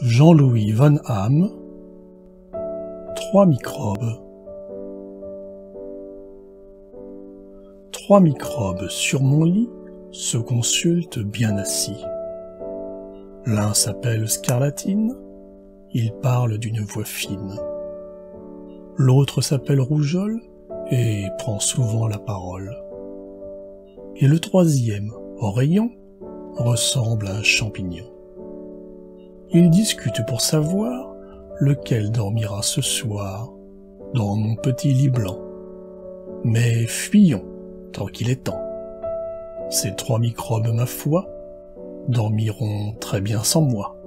Jean-Louis von Ham, 3 microbes. 3 microbes sur mon lit se consultent bien assis. L'un s'appelle Scarlatine, il parle d'une voix fine. L'autre s'appelle Rougeole et prend souvent la parole. Et le troisième, Oreillon, ressemble à un champignon. Ils discutent pour savoir lequel dormira ce soir dans mon petit lit blanc. Mais fuyons, tant qu'il est temps. Ces 3 microbes, ma foi, dormiront très bien sans moi.